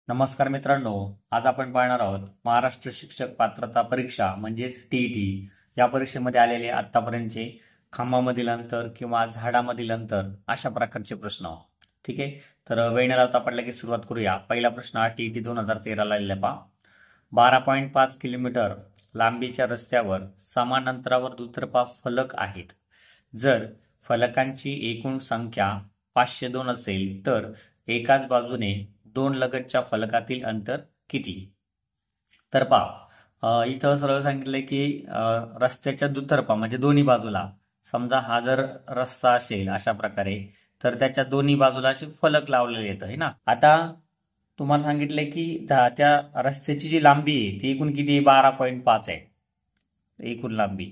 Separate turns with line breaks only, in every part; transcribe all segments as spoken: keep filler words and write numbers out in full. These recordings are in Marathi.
नमस्कार मित्रांनो, आज आपण पाहणार आहोत महाराष्ट्र शिक्षक पात्रता परीक्षा म्हणजेच टीईटी या परीक्षेमध्ये आलेले आतापर्यंतचे खांबामधील अंतर किंवा झाडामधील अंतर अशा प्रकारचे प्रश्न. ठीक आहे, तर वेळ न लावता आपण लगेच सुरुवात करूया. पहिला प्रश्न हा टीईटी दोन हजार तेराला आलेला पहा. बारा पॉईंट पाच किलोमीटर लांबीच्या रस्त्यावर समान अंतरावर दुतर्फा फलक आहेत. जर फलकांची एकूण संख्या पाचशे दोन असेल तर एकाच बाजूने दोन लगतच्या फलकातील अंतर किती? तर पहा, इथं सरळ सांगितलंय की रस्त्याच्या दुतर्फा म्हणजे दोन्ही बाजूला, समजा हा जर रस्ता असेल अशा प्रकारे, तर त्याच्या दोन्ही बाजूला असे फलक लावलेले येतं आहे ना. आता तुम्हाला सांगितलंय की त्या रस्त्याची जी लांबी आहे ती एकूण किती? बारा पॉईंट पाच आहे. एकूण लांबी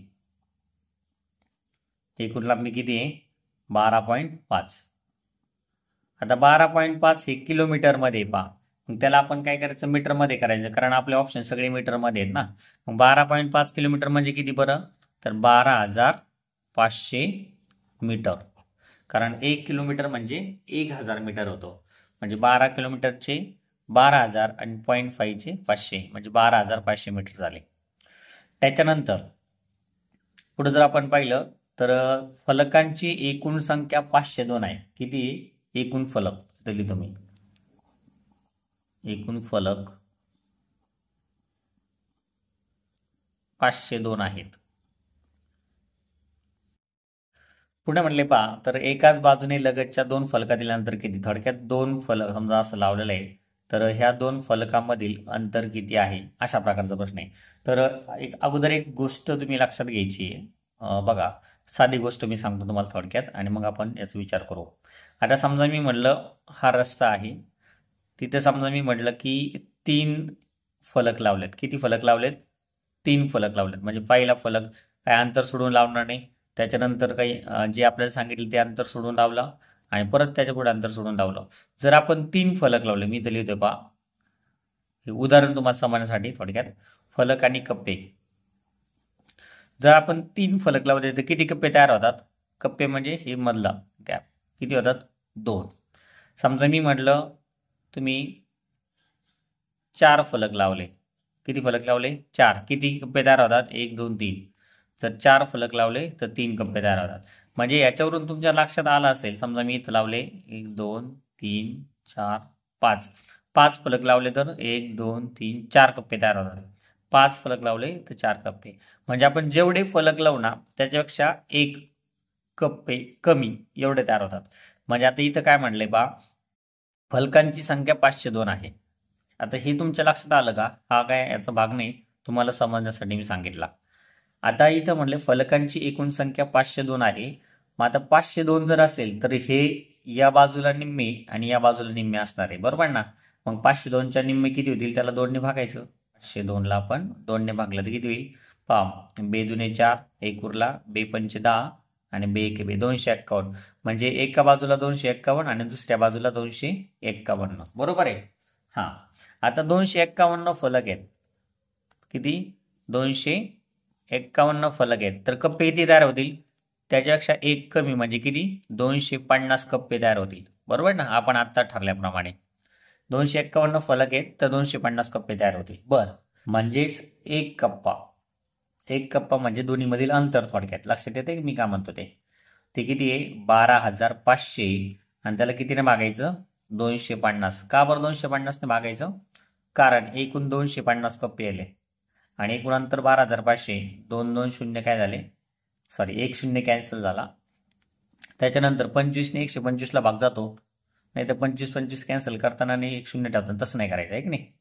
एकूण लांबी किती आहे? बारा पॉईंट पाच. आता बारा पॉईंट पाच हे किलोमीटरमध्ये पहा, मग त्याला आपण काय करायचं? मीटरमध्ये करायचं, कारण आपले ऑप्शन सगळे मीटरमध्ये आहेत ना. मग बारा पॉईंट पाच किलोमीटर म्हणजे किती बरं? तर बारा हजार पाचशे मीटर, कारण एक किलोमीटर म्हणजे एक हजार मीटर होतो. म्हणजे बारा किलोमीटरचे बारा हजार आणि पॉईंट फाईव्हचे पाचशे, म्हणजे बारा हजार पाचशे मीटर झाले. त्याच्यानंतर पुढे जर आपण पाहिलं तर फलकांची एकूण संख्या पाचशे दोन आहे. किती? एकूण फलक दिली तुम्ही, एकूण फलक पाचशे दोन आहेत. पुढे म्हणले पहा, तर एकाच बाजूने लगतच्या दोन फलकातील अंतर किती? थोडक्यात दोन फलक समजा असं लावलेलं आहे, तर ह्या दोन फलकामधील अंतर किती आहे अशा प्रकारचा प्रश्न आहे. तर एक अगोदर एक गोष्ट तुम्ही लक्षात घ्यायची आहे. बघा, साधी गोष्ट मी सांगतो तुम्हाला थोडक्यात आणि मग आपण याचा विचार करू. आता समजा मी म्हटलं हा रस्ता आहे, तिथे समजा मी म्हटलं की तीन फलक लावलेत. किती फलक लावलेत? तीन फलक लावलेत. म्हणजे पहिला फलक काय अंतर सोडून लावणार नाही, त्याच्यानंतर काही जे आपल्याला सांगितलं ते अंतर सोडून लावलं आणि परत त्याच्या पुढे अंतर सोडून लावलं. जर आपण तीन फलक लावले, मी तर लिहितोय पहा, हे उदाहरण तुम्हाला समजण्यासाठी थोडक्यात. फलक आणि कप्पे, जर आपण तीन फलक लावले तर किती कप्पे तयार होतात? कप्पे म्हणजे हे मधला गॅप, किती होतात? दोन. समजा मी म्हटलं तुम्ही चार फलक लावले. किती फलक लावले? चार. किती कप्पे तयार होतात? एक दोन तीन. जर चार फलक लावले तर तीन कप्पे तयार होतात. म्हणजे याच्यावरून तुमच्या लक्षात आलं असेल, समजा मी इथं लावले एक दोन तीन चार पाच, पाच फलक लावले तर एक दोन तीन चार कप्पे तयार होतात. पाच फलक लावले तर चार कप्पे. म्हणजे आपण जेवढे फलक लावू ना त्याच्यापेक्षा एक कप्पे कमी एवढे तयार होतात. म्हणजे आता इथं काय म्हणलंय बा, फलकांची संख्या पाचशे दोन आहे. आता हे तुमच्या लक्षात आलं का? हा काय याचा भाग नाही, तुम्हाला समजण्यासाठी मी सांगितला. आता इथं म्हणले फलकांची एकूण संख्या पाचशे दोन आहे. मग आता पाचशे दोन जर असेल तर हे या बाजूला निम्मे आणि या बाजूला निम्मे असणार आहे, बरोबर ना. मग पाचशे दोनच्या निम्मे किती होतील? त्याला दोनने भागायचं. पाचशे दोनला आपण दोनने भागलं तर किती होईल? पहा, बे दुने चार, एक उरला, बे पंचे दहा आणि बे एक बे दोनशे एक्कावन्न. म्हणजे एका बाजूला दोनशे एक्कावन्न आणि दुसऱ्या बाजूला दोनशे एक्कावन्न, बरोबर आहे. हा, आता दोनशे एक्कावन्न फलक आहेत. किती? दोनशे एक्कावन्न फलक आहेत. तर कप्पे किती तयार होतील? त्याच्यापेक्षा एक कमी, म्हणजे किती? दोनशे पन्नास कप्पे तयार होतील, बरोबर ना. आपण आत्ता ठरल्याप्रमाणे दोनशे एक्कावन्न फलक आहेत तर दोनशे पन्नास कप्पे तयार होतील. बरं, म्हणजेच एक कप्पा एक कप्पा म्हणजे दोन्ही मधील अंतर. थोडक्यात लक्षात येते मी काय म्हणतो ते ते किती आहे? बारा हजार पाचशे. आणि त्याला कितीने भागायचं? दोनशे पन्नास. का बरं दोनशे पन्नासने भागायचं? कारण एकूण दोनशे पन्नास कप्पे आले आणि एकूण अंतर बारा हजार पाचशे. दोन दोन शून्य काय झाले? सॉरी, एक शून्य कॅन्सल झाला. त्याच्यानंतर पंचवीसने एकशे पंचवीसला भाग जातो, नाही तर पंचवीस पंचवीस कॅन्सल करताना नाही एक शून्य ठेवताना, तसं नाही करायचं आहे की नाही.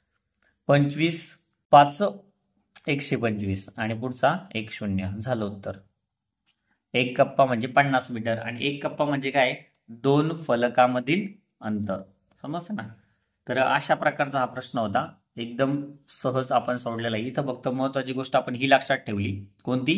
पंचवीस पाच एकशे पंचवीस आणि पुढचा एक शून्य झालं उत्तर. एक कप्पा म्हणजे पन्नास मीटर आणि एक कप्पा म्हणजे काय? दोन फलकामधील अंतर. समजतं ना. तर अशा प्रकारचा हा प्रश्न होता, एकदम सहज आपण सोडलेला आहे. इथं फक्त महत्वाची गोष्ट आपण ही लक्षात ठेवली, कोणती?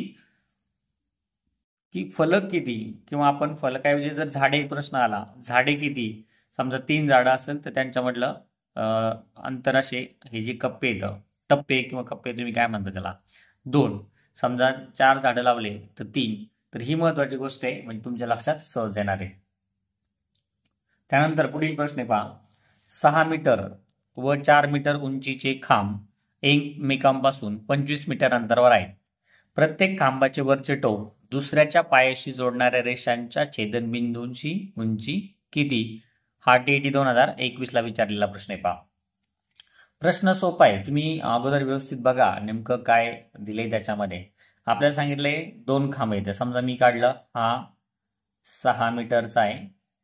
की फलक किती, किंवा आपण फलकाऐवजी जर झाडे प्रश्न आला, झाडे किती, समजा तीन झाडं असेल तर त्यांच्यामधलं अंतर असे हे जे कप्पे येतं, टप्पे किंवा कप्पे तुम्ही काय म्हणता त्याला, दोन. समजा चार झाडं लावले तर तीन. तर ही महत्वाची गोष्ट आहे, म्हणजे तुमच्या लक्षात सहज येणार आहे. त्यानंतर पुढील प्रश्न पहा, सहा मीटर व चार मीटर उंचीचे खांब एकमेकांपासून पंचवीस मीटर अंतरावर आहेत. प्रत्येक खांबाचे वरचे टोक दुसऱ्याच्या पायाशी जोडणाऱ्या रेषांच्या छेदनबिंदूंची उंची किती? हा टीईटी दोन हजार एकवीस ला विचारलेला प्रश्न आहे. पहा, प्रश्न सोपा आहे, तुम्ही अगोदर व्यवस्थित बघा नेमकं काय दिलंय. त्याच्यामध्ये आपल्याला सांगितलंय दोन खांब आहेत. समजा मी काढलं, हा सहा मीटरचा आहे,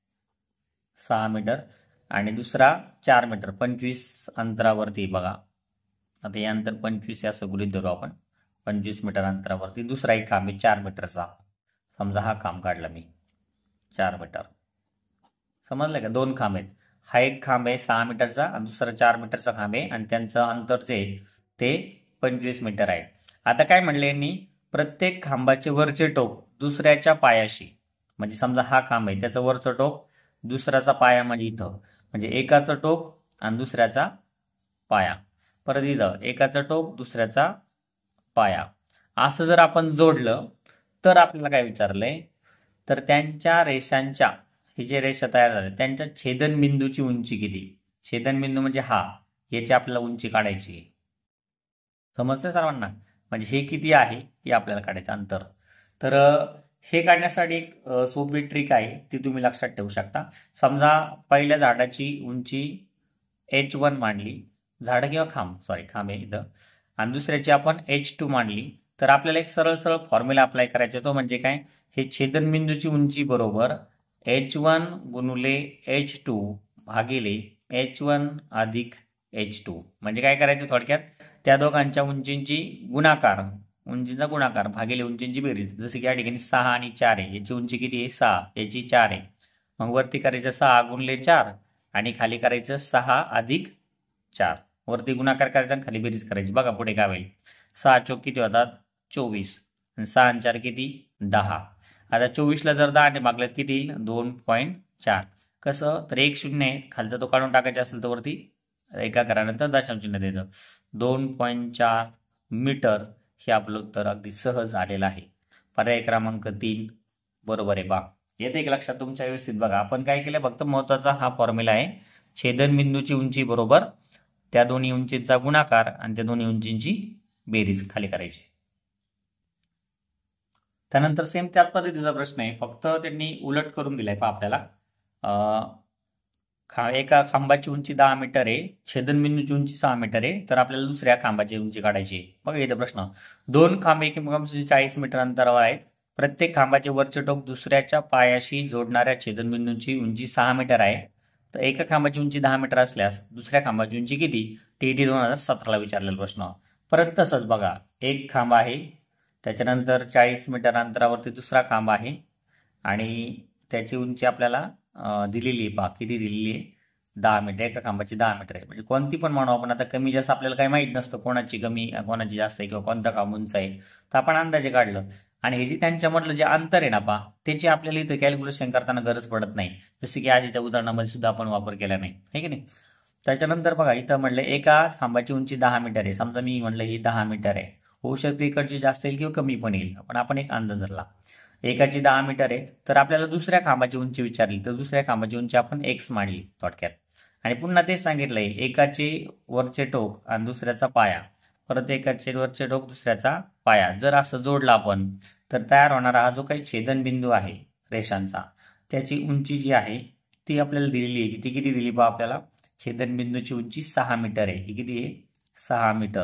सहा मीटर, आणि दुसरा चार मीटर पंचवीस अंतरावरती. बघा आता हे अंतर पंचवीस असं गृहीत धरू आपण. पंचवीस मीटर अंतरावरती दुसरा एक खांब आहे चार मीटरचा. समजा हा खांब काढला मी चार मीटर. समजलं का? दोन खांब आहेत. हा एक खांब आहे सहा मीटरचा आणि दुसरा चार मीटरचा खांब आहे, आणि त्यांचं अंतर जे ते पंचवीस मीटर आहे. आता काय म्हणले यांनी, प्रत्येक खांबाचे वरचे टोक दुसऱ्याच्या पायाशी, म्हणजे समजा हा खांब आहे त्याचं वरचं टोक दुसऱ्याचा पाया, म्हणजे इथं, म्हणजे एकाचं टोक आणि दुसऱ्याचा पाया, परत इथं एकाचं टोक दुसऱ्याचा पाया, असं जर आपण जोडलं तर आपल्याला काय विचारलंय, तर त्यांच्या रेषांच्या, ही जे रेषा तयार झाल्या त्यांच्या छेदनबिंदूची उंची किती? छेदनबिंदू म्हणजे हा, याची आपल्याला उंची काढायची. समजतंय सर्वांना? म्हणजे हे किती आहे हे आपल्याला काढायचं अंतर. तर हे काढण्यासाठी एक सोपी ट्रिक आहे, ती तुम्ही लक्षात ठेवू शकता. समजा पहिल्या झाडाची उंची एच वन मांडली, झाड किंवा खांब, सॉरी खांब आहे इथं, आणि दुसऱ्याची आपण एच टू मांडली, तर आपल्याला एक सरळ सरळ फॉर्म्युला अप्लाय करायचा. तो म्हणजे काय, हे छेदनबिंदूची उंची बरोबर एच वन गुणुले एच टू भागिले एच वन अधिक एच टू. म्हणजे काय करायचं थोडक्यात, त्या दोघांच्या उंचींची गुणाकार, उंचीचा गुणाकार भागिले उंचींची बेरीज. जसं की या ठिकाणी सहा आणि चार आहे, याची उंची किती आहे? सहा, याची चार आहे. मग वरती करायचं सहा गुणले चार आणि खाली करायचं सहा अधिक चार. वरती गुणाकार करायचा आणि खाली बेरीज करायची. बघा पुढे काय होईल, सहा चौक किती होतात? चोवीस, आणि सहा आणि चार किती? दहा. आता चोवीसला जर दहा ने भागलं किती येईल? दोन पॉईंट चार. कसं, तर एक शून्य आहे खालचा तो काढून टाकायचा असेल तर वरती एका करानंतर दशांश चिन्ह द्यायचं. दोन पॉईंट चार मीटर हे आपलं उत्तर अगदी सहज आलेलं आहे. पर्याय क्रमांक तीन बरोबर आहे. बा येते एक लक्षात तुमच्या व्यवस्थित बघा. आपण काय केलं, फक्त महत्वाचा हा फॉर्म्युला आहे, छेदनबिंदूची उंची बरोबर त्या दोन्ही उंचीचा गुणाकार आणि त्या दोन्ही उंचींची बेरीज खाली करायची. त्यानंतर सेम त्याच पद्धतीचा प्रश्न आहे, फक्त त्यांनी उलट करून दिलाय. पहा आपल्याला खा एका खांबाची उंची दहा मीटर आहे, छेदनबिंदूची उंची सहा मीटर आहे, तर आपल्याला दुसऱ्या खांबाची उंची काढायची आहे. बघा इथं प्रश्न, दोन खांब एकमेकांपासून चाळीस मीटर अंतरावर आहेत. प्रत्येक खांबाचे वरचे टोक दुसऱ्याच्या पायाशी जोडणाऱ्या छेदनबिंदूची उंची सहा मीटर आहे. तर एका खांबाची उंची दहा मीटर असल्यास दुसऱ्या खांबाची उंची किती? टीईटी दोन हजार सतराला विचारलेला प्रश्न. परत तसंच बघा, एक खांब आहे, त्याच्यानंतर चाळीस मीटर अंतरावरती दुसरा खांब आहे, आणि त्याची उंची आपल्याला दिलेली आहे. पहा किती दिलेली आहे? दहा मीटर. एका खांबाची दहा मीटर आहे, म्हणजे कोणती पण म्हणू आपण. आता कमी जास्त आपल्याला काही माहीत नसतं, कोणाची कमी कोणाची जास्त आहे किंवा कोणता खांब उंच आहे, तर आपण अंदाजे काढलं. आणि हे जे त्यांच्यामधलं जे अंतर आहे ना पहा, त्याची आपल्याला इथं कॅल्क्युलेशन करताना गरज पडत नाही, जसे की आधीच्या उदाहरणामध्ये सुद्धा आपण वापर केला नाही, हे की नाही. त्याच्यानंतर बघा इथं म्हटलं एका खांबाची उंची दहा मीटर आहे. समजा मी म्हटलं ही दहा मीटर आहे, होऊ शकते इकडची जास्त येईल किंवा कमी पण येईल, पण आपण एक अंदाज धरला. एकाची दहा मीटर आहे, तर आपल्याला दुसऱ्या खांबाची उंची विचारली, तर दुसऱ्या खांबाची उंची आपण एक्स मांडली थोडक्यात. आणि पुन्हा तेच सांगितलंय, एकाचे वरचे टोक आणि दुसऱ्याचा पाया, परत एकाचे वरचे टोक दुसऱ्याचा पाया, जर असं जोडला आपण तर तयार होणारा हा जो काही छेदनबिंदू आहे रेषांचा, त्याची उंची जी आहे ती आपल्याला दिलेली आहे. ती किती दिली बा आपल्याला? छेदनबिंदूची उंची सहा मीटर आहे. ही किती आहे? सहा मीटर.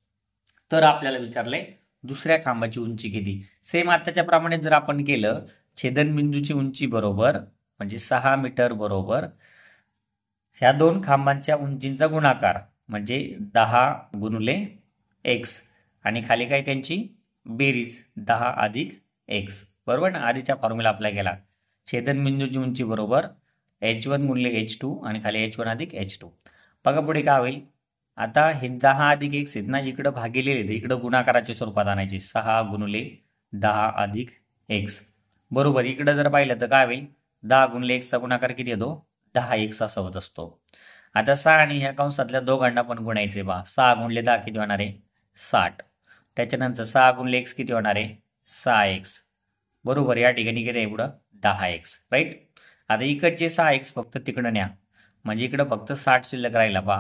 तर आपल्याला विचारलंय दुसऱ्या खांबाची उंची किती. सेम आताच्या प्रमाणे जर आपण केलं, छेदनबिंदूची उंची बरोबर म्हणजे सहा मीटर बरोबर ह्या दोन खांबांच्या उंचींचा गुणाकार म्हणजे दहा गुणुले एक्स, आणि खाली काय त्यांची बेरीज दहा अधिक एक्स, बरोबर ना. आधीच्या फॉर्म्युला अप्लाय केला, छेदनबिंदूची उंची बरोबर एच वन गुणले एच टू आणि खाली एच वन अधिक एच टू. बघा पुढे काय होईल, आता हे दहा अधिक एक्स आहेत ना, इकडं भागिले इकडं गुणाकाराच्या स्वरूपात आणायचे, सहा गुणुले दहा अधिक एक्स बरोबर. इकडं जर पाहिलं तर काय होईल, दहा गुणले एक्सचा गुणाकार किती येतो? दहा एक्स असा होत असतो. आता सहा आणि ह्या कंसातल्या दोघांना पण गुणायचे बा. सहा गुणले दहा किती होणार आहे? साठ. त्याच्यानंतर सहा गुणले एक्स किती होणार आहे? सहा एक्स बरोबर. या ठिकाणी किती आहे पुढं? दहा एक्स, राईट. आता इकडचे सहा एक्स फक्त तिकडं न्या, म्हणजे इकडं फक्त साठ शिल्लक राहिला पहा,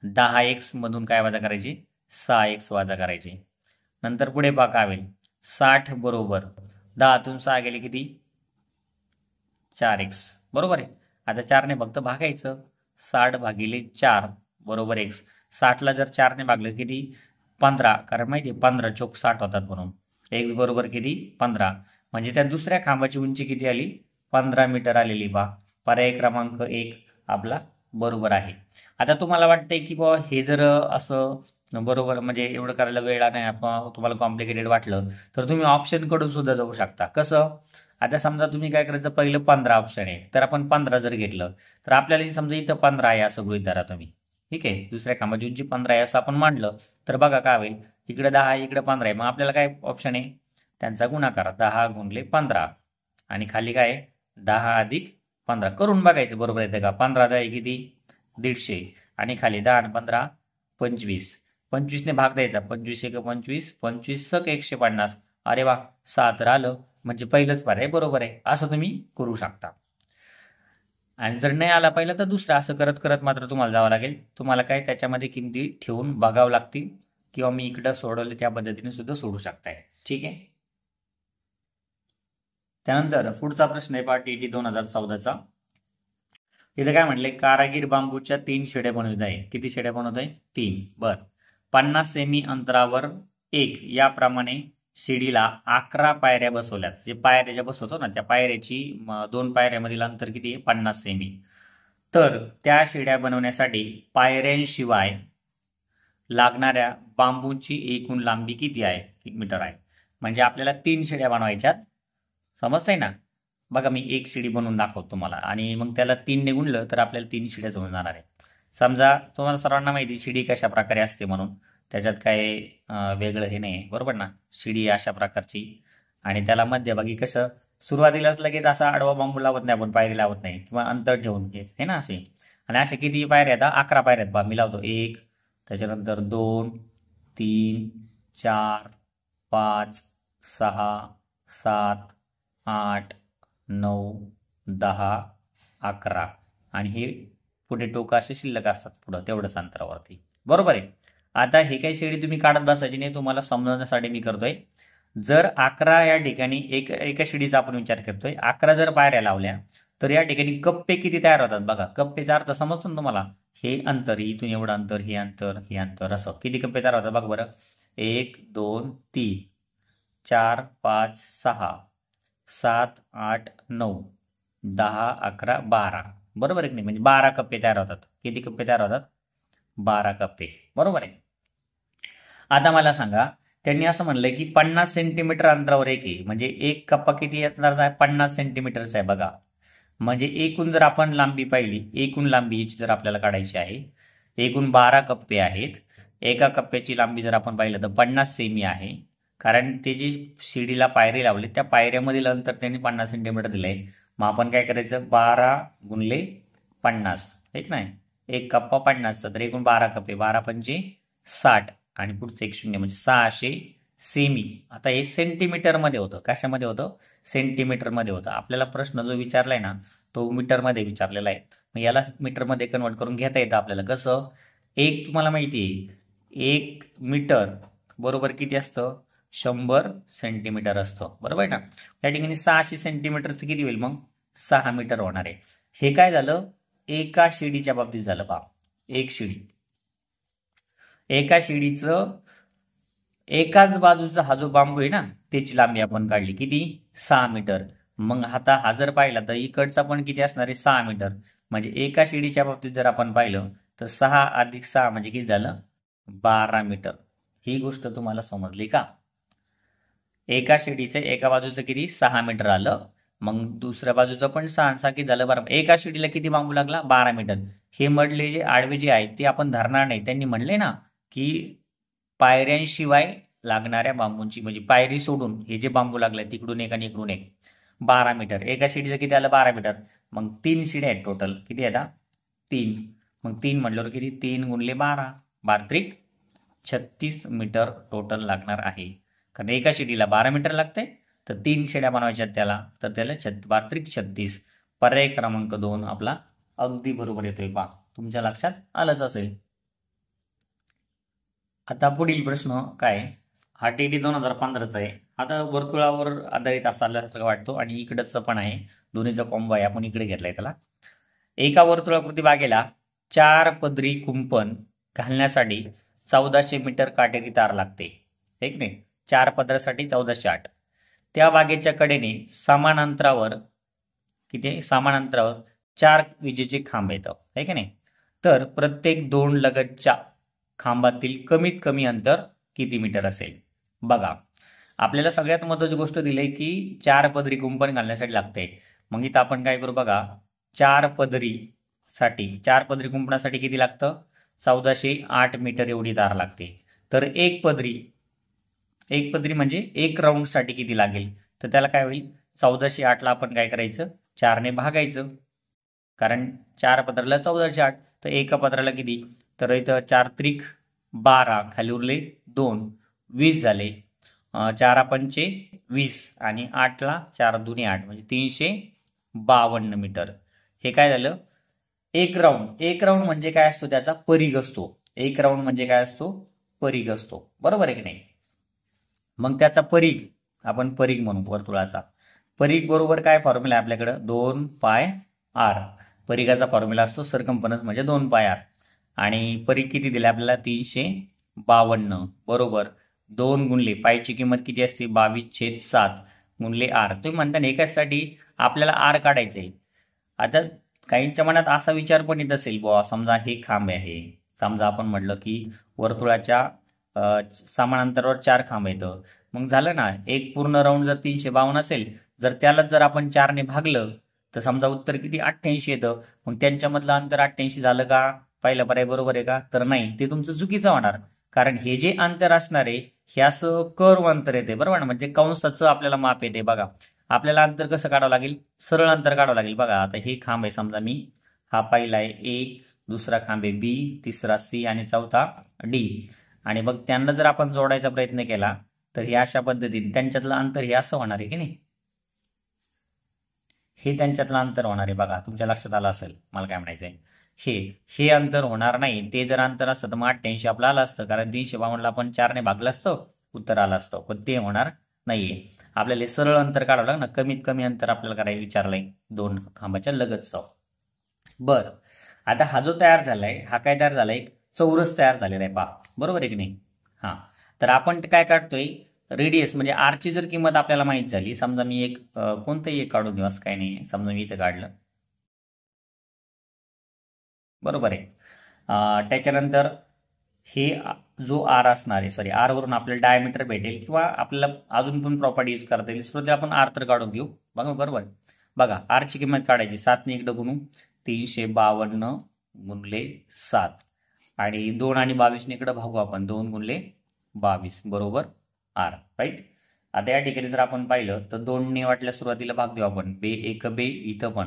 दहा एक्स मधून काय वजा करायचे, सहा एक्स वजा करायचे. नंतर पुढे पहा काय होईल, साठ बरोबर दहातून सहा गेले किती, चार एक्स. बरोबर आहे. आता चारने फक्त भागायचं, साठ भागिले चार बरोबर एक्स. साठला जर चारने भागलं किती, पंधरा, कारण माहिती आहे पंधरा चोक साठ होतात म्हणून. एक्स बरोबर किती, पंधरा. म्हणजे त्या दुसऱ्या खांबाची उंची किती आली, पंधरा मीटर आलेली. बा पर्याय क्रमांक एक आपला बरोबर आहे. आता तुम्हाला वाटतंय की बा हे जर असं बरोबर म्हणजे एवढं करायला वेळ नाही, आपण तुम्हाला कॉम्प्लिकेटेड वाटलं तर तुम्ही ऑप्शन कडून सुद्धा जाऊ शकता. कसं, आता समजा तुम्ही काय करायचं, पहिलं पंधरा ऑप्शन आहे, तर आपण पंधरा जर घेतलं तर आपल्याला समजा इथं पंधरा आहे असं गृहीत धरा तुम्ही. ठीक आहे, दुसऱ्या खांबाची उंची पंधरा आहे असं आपण मांडलं तर बघा काय होईल, इकडे दहा आहे इकडे पंधरा आहे. मग आपल्याला काय ऑप्शन आहे, त्यांचा गुणाकार, दहा गुणले पंधरा आणि खाली काय आहे, दहा अधिक पंधरा. करून बघायचं बरोबर येतं का. पंधरा दहा किती, दीडशे आणि खाली दहा आणि पंधरा पंचवीस. पंचवीसने भाग द्यायचा, पंचवीस एक पंचवीस, पंचवीस सक एकशे पन्नास. अरे वा, सात तर आलं, म्हणजे पहिलंच पर्याय बरोबर आहे. असं तुम्ही करू शकता. आणि जर नाही आला पहिला तर दुसरा. असं करत करत मात्र तुम्हाला जावं लागेल. तुम्हाला काय त्याच्यामध्ये किमती ठेवून बघावं लागतील, किंवा मी इकडं सोडवले त्या पद्धतीने सुद्धा सोडू शकताय. ठीक आहे. त्यानंतर पुढचा प्रश्न आहे पार्ट टी दोन हजार चौदाचा. इथे काय म्हटले, कारागीर बांबूच्या तीन शेड्या बनवत आहे. किती शेड्या बनवत आहे, तीन. बर, पन्नास सेमी अंतरावर एक याप्रमाणे शिडीला अकरा पायऱ्या बसवल्यात. जे पायऱ्या ज्या बसवतो ना, त्या पायऱ्याची दोन पायऱ्यामधील अंतर किती आहे, पन्नास सेमी. तर त्या शिड्या बनवण्यासाठी पायऱ्यांशिवाय लागणाऱ्या बांबूंची एकूण लांबी किती आहे, एक मीटर आहे. म्हणजे आपल्याला तीन शिड्या बनवायच्यात. समजतंय ना. बघा मी एक शिडी बनवून दाखवतो तुम्हाला, आणि मग त्याला तीन ने गुणलं तर आपल्याला तीन शिड्या जमून जाणार आहे. समजा तुम्हाला सर्वांना माहिती शिडी कशा प्रकारे असते म्हणून, त्याच्यात काय वेगळं हे नाही, बरोबर ना. शिडी अशा प्रकारची, आणि त्याला मध्यभागी कसं सुरुवातीलाच लगेच असा आडवा बांबू लावत नाही आपण, पायरी लावत नाही, किंवा अंतर ठेवून हे ना असे. आणि असे किती पायऱ्या आहेत, अकरा पायऱ्या आहेत. बा मी लावतो एक, त्याच्यानंतर दोन, तीन, चार, पाच, सहा, सात, आठ, नऊ, दहा, अकरा, आणि हे पुढे टोक असे शिल्लक असतात पुढं तेवढंच अंतरावरती. बरोबर आहे. आता हे काही शेडी तुम्ही काढत बसायची नाही, तुम्हाला समजण्यासाठी मी करतोय. जर अकरा या ठिकाणी एक एका शिडीचा आपण विचार करतोय, अकरा जर पायऱ्या लावल्या तर या ठिकाणी कप्पे किती तयार होतात बघा. कप्पेचा अर्थ समजतो ना तुम्हाला, हे अंतर, इथून एवढं अंतर, हे अंतर, हे अंतर, असं किती कप्पे तयार होतात बघ बरं. एक दोन तीन चार पाच सहा सात आठ नऊ दहा अकरा बारा. बरोबर आहे की नाही. म्हणजे बारा कप्पे तयार होतात. किती कप्पे तयार होतात, बारा कप्पे. बरोबर आहे. आता मला सांगा, त्यांनी असं म्हणलंय की पन्नास सेंटीमीटर अंतरावर एक आहे. म्हणजे एक कप्पा किती अंतराचा आहे, पन्नास सेंटीमीटरचा आहे. बघा, म्हणजे एकूण जर आपण लांबी पाहिली, एकूण लांबी हिची जर आपल्याला काढायची आहे, एकूण बारा कप्पे आहेत. एका कप्प्याची लांबी जर आपण पाहिलं तर पन्नास सेमी आहे, कारण ते जी शिडीला पायरी लावली त्या पायऱ्यामधील अंतर त्यांनी पन्नास सेंटीमीटर दिलंय. मग आपण काय करायचं, बारा गुणले पन्नास, एक नाही, एक कप्पा पन्नासचा, तर एकूण बारा कप्पे, बारा पंचे साठ, आणि पुढचं एक शून्य म्हणजे सहाशे सेमी. आता हे सेंटीमीटरमध्ये होतं. कशामध्ये होतं, सेंटीमीटरमध्ये होतं. आपल्याला प्रश्न जो विचारलाय ना तो मीटरमध्ये विचारलेला आहे. मग याला मीटरमध्ये कन्वर्ट करून घेता येतं आपल्याला. कसं, एक तुम्हाला माहिती आहे, एक मीटर बरोबर किती असतं, शंभर सेंटीमीटर असतं. बरोबर आहे ना. त्या ठिकाणी सहाशे सेंटीमीटरचं किती होईल, मग सहा मीटर होणार आहे. हे काय झालं, एका शिडीच्या बाबतीत झालं. पहा, एक शिडी, एका शिडीचं एकाच बाजूचा हा जो बांबू आहे ना त्याची लांबी आपण काढली, किती, सहा मीटर. मग आता हा जर पाहिला तर इकडचा पण किती असणार आहे, सहा मीटर. म्हणजे एका शिडीच्या बाबतीत जर आपण पाहिलं तर सहा अधिक सहा म्हणजे किती झालं, बारा मीटर. ही गोष्ट तुम्हाला समजली का. एका शिडीचं एका बाजूचं किती, सहा मीटर आलं. मग दुसऱ्या बाजूचं पण सहा सहा किती झालं, बारा. एका शिडीला किती बांबू लागला, बारा मीटर. हे मधले जे आडवे जे आहेत ते आपण धरणार नाही. त्यांनी म्हणले ना की पायऱ्यांशिवाय लागणाऱ्या बांबूंची, म्हणजे पायरी सोडून हे जे बांबू लागले तिकडून एक आणि इकडून एक, बारा मीटर. एका शिडीचं किती आलं, बारा मीटर. मग तीन शिड्या आहेत टोटल, किती आहेत, तीन. मग तीन म्हटल्यावर किती, तीन गुणले बारा, बारा त्रिक छत्तीस मीटर टोटल लागणार आहे. कारण एका शिडीला बारा मीटर लागते, तर तीन शिड्या बनवायच्या त्याला, तर त्याला छत बारा त्रिक छत्तीस. पर्याय क्रमांक दोन आपला अगदी बरोबर येतोय. पा तुमच्या लक्षात आलंच असेल. आता पुढील प्रश्न काय आहे? हा टी डी दोन हजार पंधराचा आहे. आता वर्तुळावर आधारित असल्यासारखं वाटतो आणि इकडचं पण आहे, दोन्हीचा कॉम्बो आहे. आपण इकडे घेतलाय त्याला. एका वर्तुळाकृती बागेला चार पदरी कुंपण घालण्यासाठी चौदाशे मीटर काटेरी तार लागते, हे की नाही? चार पदरासाठी चौदाशे आठ. त्या बागेच्या कडेने समान अंतरावर किती समान अंतरावर चार विजेचे खांब येतं, आहे की नाही? तर प्रत्येक दोन लगतच्या खांबातील कमीत कमी अंतर किती मीटर असेल? बघा, आपल्याला सगळ्यात महत्त्वाची गोष्ट दिली आहे की चार पदरी कुंपण घालण्यासाठी लागते. मग इथं आपण काय करू बघा, चार पदरी साठी चार पदरी कुंपणासाठी किती लागतं? चौदाशे आठ मीटर एवढी तार लागते. तर एक पदरी एक पदरी म्हणजे एक राऊंडसाठी किती लागेल? तर त्याला काय होईल, चौदाशे आठला आपण काय करायचं, चारने भागायचं, कारण चार पदराला चौदाशे आठ. तर एका पदराला किती? तर इथं चार त्रिक बारा, खाली उरले दोन, वीस झाले. चारा पंचे वीस आणि आठला चार दुनी आठ म्हणजे तीनशे बावन्न मीटर. हे काय झालं? एक राऊंड. एक राऊंड म्हणजे काय असतो? त्याचा परीघ असतो. एक राऊंड म्हणजे काय असतो? परीघ असतो, बरोबर आहे की नाही? मग त्याचा परीघ आपण परीघ म्हणू वर्तुळाचा. परीघ बरोबर काय फॉर्म्युला आहे आपल्याकडे? दोन पाय आर. परीघाचा फॉर्म्युला असतो सरकमफरन्स म्हणजे दोन पाय आर. आणि परीघ किती दिले आपल्याला? तीनशे बावन्न, बरोबर. दोन गुणले पायची किंमत किती असते? बावीस छेद सात गुणले आर. तुम्ही म्हणता ना एकासाठी आपल्याला आर काढायचं आहे. आता काहींच्या मनात असा विचार पण येत असेल, बुवा समजा हे खांब आहे, समजा आपण म्हटलं की वर्तुळाच्या समान अंतरावर चार खांब येतं, मग झालं ना, एक पूर्ण राऊंड जर तीनशे बावन्न असेल, जर त्याला जर आपण चारने भागलं तर समजा उत्तर किती? अठ्ठ्याऐंशी येतं. मग त्यांच्यामधलं अंतर अठ्ठ्याऐंशी झालं का? पहिला पर्याय बरोबर आहे का? तर नाही, ते तुमचं चुकीचं होणार. कारण हे जे अंतर असणार आहे हे असं कर्व अंतर येते, बरोबर ना? म्हणजे कंसाचं आपल्याला माप येते. बघा, आपल्याला अंतर कसं काढावं लागेल? सरळ अंतर काढावं लागेल. बघा, आता हे खांब आहे, समजा मी हा पहिला आहे ए, दुसरा खांब आहे बी, तिसरा सी आणि चौथा डी. आणि मग त्यांना जर आपण जोडायचा प्रयत्न केला तर हे अशा पद्धतीने त्यांच्यातलं अंतर हे असं होणार आहे की नाही? हे त्यांच्यातलं अंतर होणार आहे. बघा, तुमच्या लक्षात आलं असेल मला काय म्हणायचंय. हे हे अंतर होणार नाही. ते जर अंतर असतं तर मग अठ्ठ्याऐंशी आपलं आलं असतं, कारण तीनशे बावन्नला आपण चारने भागलं असतं, उत्तर आलं असतं. पण ते होणार नाहीये. आपल्याला सरळ अंतर काढावं लागलं ना, कमीत कमी अंतर आपल्याला करायला विचारलंय दोन खांबाच्या लगतचं. बरं, आता हा जो तयार झालाय हा काय तयार झालाय? एक चौरस तयार झालेला आहे, पहा, बरोबर आहे की नाही? हा, तर आपण काय काढतोय? रेडियस म्हणजे आरची जर किंमत आपल्याला माहित झाली, समजा मी एक कोणतंही एक काढून देऊ, असं काही नाही, समजा मी इथं काढलं, बरोबर आहे. त्याच्यानंतर हे जो आर असणार आहे, सॉरी आर वरून आपल्याला डायमीटर भेटेल किंवा आपल्याला अजून पण प्रॉपर्टी यूज करता येईल. सुरुवातीला आपण आर तर काढून घेऊ, बघा, बरोबर. बघा, आरची किंमत काढायची, सातने इकडं गुणू, तीनशे बावन्न गुणले सात आणि दोन आणि बावीसने इकडं भागू आपण, दोन गुणले बावीस बरोबर आर, राईट. आता या ठिकाणी जर आपण पाहिलं तर दोनने वाटल्या सुरुवातीला भाग देऊ आपण, बे एक बे, इथं पण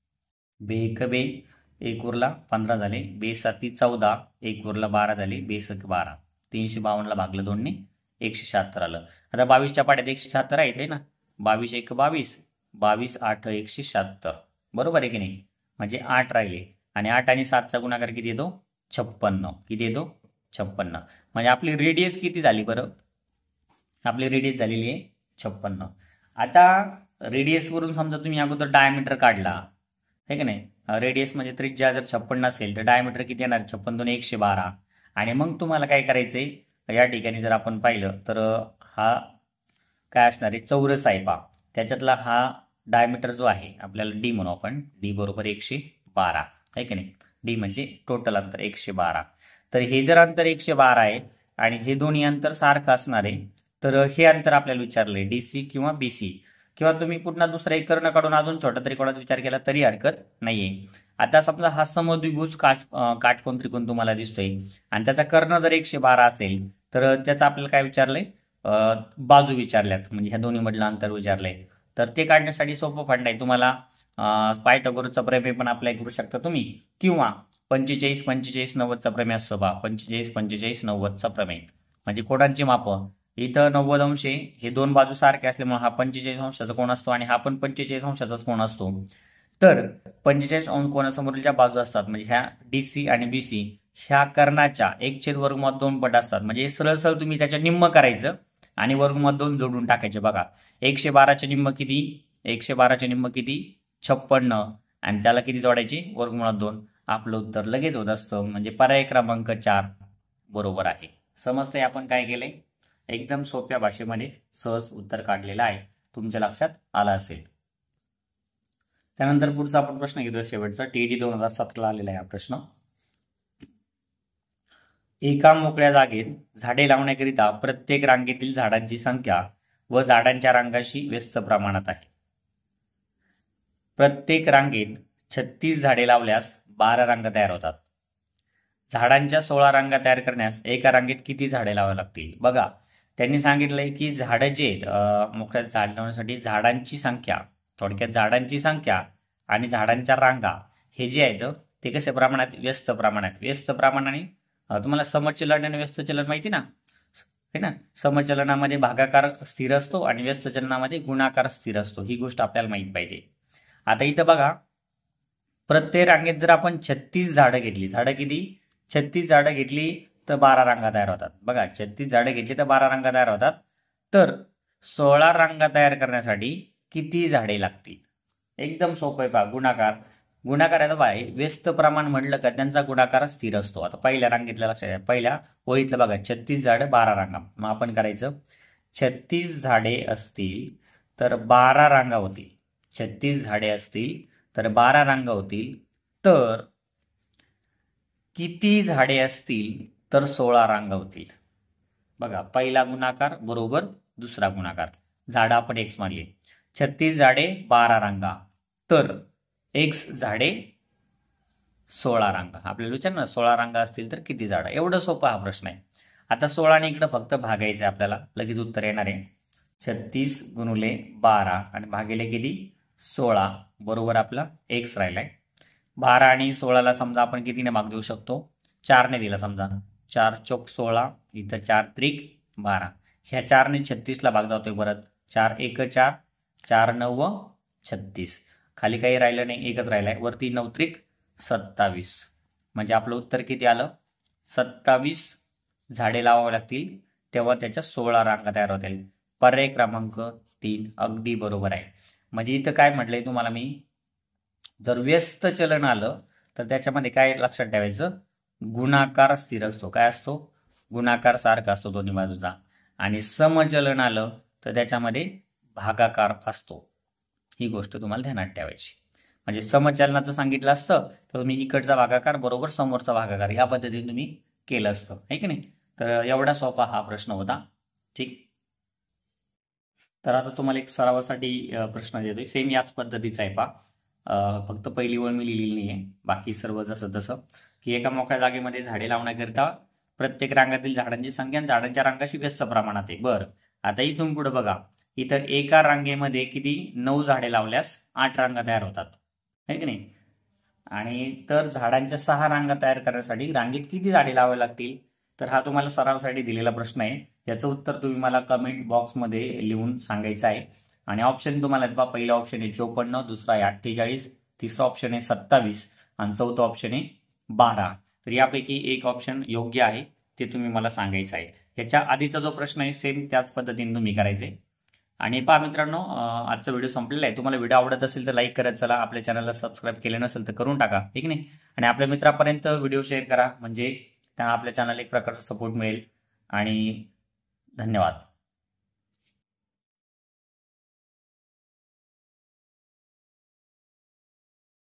बे एक बे, एक उरला पंधरा झाले, बे साती चौदा, एक उरला बारा झाले, बे सक बारा. तीनशे बावन्नला भागलं दोनने, एकशे शहात्तर आलं. आता बावीसच्या पाड्यात एकशे शहात्तर आहेत आहे ना, बावीस एक बावीस, बावीस आठ एकशे शहात्तर, बरोबर आहे की नाही? म्हणजे आठ राहिले आणि आठ आणि सातचा गुणाकार किती येतो? छप्पन्न. किती येतो? छप्पन्न. म्हणजे आपली रेडियस किती झाली बरं? आपली रेडियस झालेली आहे छप्पन्न. आता रेडियसवरून समजा तुम्ही अगोदर डायमीटर काढला, हे की नाही? रेडियस म्हणजे त्रिज्या जर छप्पन्न असेल तर डायमीटर किती येणार? छप्पन्न दोन एकशे बारा. आणि मग तुम्हाला काय करायचंय, या ठिकाणी जर आपण पाहिलं तर हा काय असणार आहे? चौरस आहे, पा, त्याच्यातला हा डायमीटर जो आहे आपल्याला डी म्हणू आपण, डी बरोबर एकशे बारा, आहे की नाही? डी म्हणजे टोटल अंतर एकशे बारा. तर हे जर अंतर एकशे बारा आहे आणि हे दोन्ही अंतर सारखं असणार आहे, तर हे अंतर आपल्याला विचारलंय डीसी किंवा बीसी, किंवा तुम्ही पुन्हा दुसरा एक कर्ण काढून अजून छोटा त्रिकोणाचा विचार केला तरी हरकत नाहीये. आता समजा हा समद्विभुज काट काटकोन त्रिकोण तुम्हाला दिसतोय आणि त्याचा कर्ण जर एकशे बारा असेल तर त्याचा आपल्याला काय विचारलंय? बाजू विचारल्यात, म्हणजे ह्या दोन्ही मधलं अंतर विचारलंय. तर ते काढण्यासाठी सोपं फंड आहे, तुम्हाला पायथागोरसचा प्रमेय पण अप्लाय करू शकता तुम्ही, किंवा पंचेचाळीस पंचेचाळीस नव्वदचा प्रमेय असतो बा, पंचेचाळीस पंचेचाळीस नव्वदचा प्रमेय. म्हणजे कोणाची मापं इथं नव्वद अंश हे दोन बाजू सारखे असल्यामुळे हा पंचेचाळीस अंशाचा कोण असतो आणि हा पण पंचेचाळीस अंशाचाच कोण असतो. तर पंचेचाळीस अंश कोणासमोरच्या बाजू असतात, म्हणजे ह्या डीसी आणि बीसी ह्या कर्णाच्या एक छेद वर्गमुळात दोन पट असतात. म्हणजे सरळ सरळ तुम्ही त्याच्या निम्म करायचं आणि वर्गमुळात दोन जोडून टाकायचे. बघा एकशे बाराचे निम्म किती, एकशे बाराचे निम्म किती, छप्पन्न, आणि त्याला किती जोडायचे, वर्गमुळात दोन. आपलं उत्तर लगेच होत असतं. म्हणजे पर्याय क्रमांक चार बरोबर आहे. समजतंय आपण काय केलंय? एकदम सोप्या भाषेमध्ये सहज उत्तर काढलेलं आहे. तुमच्या लक्षात आलं असेल. त्यानंतर पुढचा आपण प्रश्न घेतोय शेवटचा. टीईडी दोन हजार सतराला आलेला आहे हा प्रश्न. एका मोकळ्या जागेत झाडे लावण्याकरिता प्रत्येक रांगेतील झाडांची संख्या व झाडांच्या रांगाशी व्यस्त प्रमाणात आहे. प्रत्येक रांगेत छत्तीस झाडे लावल्यास बारा रांगा तयार होतात. झाडांच्या सोळा रांगा तयार करण्यास एका रांगेत किती झाडे लावावी लागतील? बघा त्यांनी सांगितलंय की झाडं जे आहेत मोकळ्या झाड लावण्यासाठी झाडांची संख्या, थोडक्यात झाडांची संख्या आणि झाडांच्या रांगा हे जे आहेत ते कशा प्रमाणात, व्यस्त प्रमाणात. व्यस्त प्रमाणाने तुम्हाला समचलन आणि व्यस्त चलन माहिती ना, है ना. समचलनामध्ये भागाकार स्थिर असतो आणि व्यस्त चलनामध्ये गुणाकार स्थिर असतो. ही गोष्ट आपल्याला माहित पाहिजे. आता इथं बघा प्रत्येक रांगेत जर आपण छत्तीस झाडं घेतली, झाडं किती, छत्तीस झाडं घेतली तर बारा रांगा तयार होतात. बघा छत्तीस झाडं घेतली तर बारा रांगा तयार होतात. तर सोळा रांगा तयार करण्यासाठी किती झाडे लागतील? एकदम सोपं आहे पहा, गुणाकार. गुणाकार आहे बाय व्यस्त प्रमाण म्हटलं का त्यांचा गुणाकार स्थिर असतो. आता पहिल्या रांगेतल्या लक्षात घ्या, पहिल्या ओळीतलं बघा छत्तीस झाडं बारा रांगा. मग आपण करायचं छत्तीस झाडे असतील तर बारा रांगा होतील. छत्तीस झाडे असतील तर बारा रांगा होतील. तर किती झाडे असतील तर सोळा रांगा होतील. बघा पहिला गुणाकार बरोबर दुसरा गुणाकार. झाडं आपण एक्स मानली. छत्तीस झाडे बारा रांगा तर एक्स झाडे सोळा रांगा. आपल्याला विचार ना सोळा रांगा असतील तर किती झाडं. एवढं सोपं हा प्रश्न आहे. आता सोळाने इकडं फक्त भागायचं आहे आपल्याला, लगेच उत्तर येणार आहे. छत्तीस गुणुले बारा आणि भागिले किती, सोळा, बरोबर आपला एक्स राहिलाय. बारा आणि सोळाला समजा आपण कितीने भाग देऊ शकतो, चारने दिला. समजा चार चौक सोळा, इथं चार त्रिक बारा. ह्या चारने छत्तीसला भाग जातोय परत. चार एक चार, चार नऊ छत्तीस. खाली काही राहिलं नाही, एकच राहिलाय. वरती नऊ त्रिक सत्तावीस. म्हणजे आपलं उत्तर किती आलं, सत्तावीस झाडे लावावी लागतील तेव्हा त्याच्या सोळा रांगा तयार होतील. पर्याय क्रमांक तीन अगदी बरोबर आहे. म्हणजे इथं काय म्हटलंय तुम्हाला मी, जर व्यस्त चलन आलं तर त्याच्यामध्ये काय लक्षात ठेवायचं, गुणाकार स्थिर असतो. काय असतो, गुणाकार सारखा असतो दोन्ही बाजूचा. आणि समचलन आलं तर त्याच्यामध्ये भागाकार असतो. ही गोष्ट तुम्हाला ध्यानात ठेवायची. म्हणजे समचलनाचं सांगितलं असतं तर तुम्ही इकडचा भागाकार बरोबर समोरचा भागाकार या पद्धतीने तुम्ही केलं असतं, आहे की नाही. तर एवढा सोपा हा प्रश्न होता. ठीक. तर आता तुम्हाला एक सरावासाठी प्रश्न देतोय, सेम याच पद्धतीचा आहे पा. फक्त पहिली ओळ मी लिहिलेली नाही आहे, बाकी सर्व जसं तसं. की एका मोकळ्या जागेमध्ये झाडे लावण्याकरिता प्रत्येक रांगातील झाडांची संख्या झाडांच्या रांगाशी व्यस्त प्रमाणात आहे. बरं, आता इथून पुढे बघा, इथं एका रांगेमध्ये किती, नऊ झाडे लावल्यास आठ रांगा तयार होतात, आहे की नाही. आणि तर झाडांच्या सहा रांगा तयार करण्यासाठी रांगेत किती झाडे लावावी लागतील? तर हा तुम्हाला सरावासाठी दिलेला प्रश्न आहे. याचं उत्तर तुम्ही मला कमेंट बॉक्समध्ये लिहून सांगायचं आहे. आणि ऑप्शन तुम्हाला पहा, पहिला ऑप्शन आहे चोपन्न, दुसरा आहे अठ्ठेचाळीस, तिसरा ऑप्शन आहे सत्तावीस आणि चौथा ऑप्शन आहे बारा. तर यापैकी एक ऑप्शन योग्य आहे ते तुम्ही मला सांगायचं आहे. याच्या आधीचा जो प्रश्न आहे सेम त्याच पद्धतीने तुम्ही करायचे. आणि पहा मित्रांनो, आजचा व्हिडिओ संपलेला आहे. तुम्हाला व्हिडिओ आवडत असेल तर लाईक करत चला. आपल्या चॅनलला सबस्क्राईब केले नसेल तर करून टाका, ठीक नाही. आणि आपल्या मित्रापर्यंत व्हिडिओ शेअर करा, म्हणजे त्यांना आपल्या चॅनलला एक प्रकारचा सपोर्ट मिळेल. आणि धन्यवाद.